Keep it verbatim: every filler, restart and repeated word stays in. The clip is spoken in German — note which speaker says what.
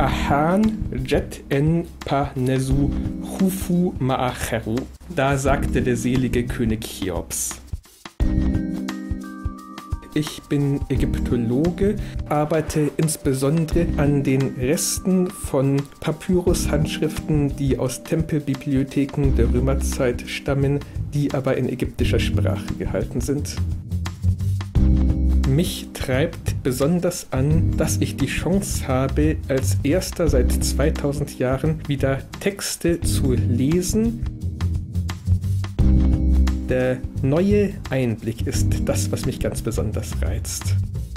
Speaker 1: Ahan jet en pa nesu Hufu ma'acheru. Da sagte der selige König Cheops: Ich bin Ägyptologe, arbeite insbesondere an den Resten von Papyrus-Handschriften, die aus Tempelbibliotheken der Römerzeit stammen, die aber in ägyptischer Sprache gehalten sind. Mich treibt besonders an, dass ich die Chance habe, als erster seit zweitausend Jahren wieder Texte zu lesen. Der neue Einblick ist das, was mich ganz besonders reizt.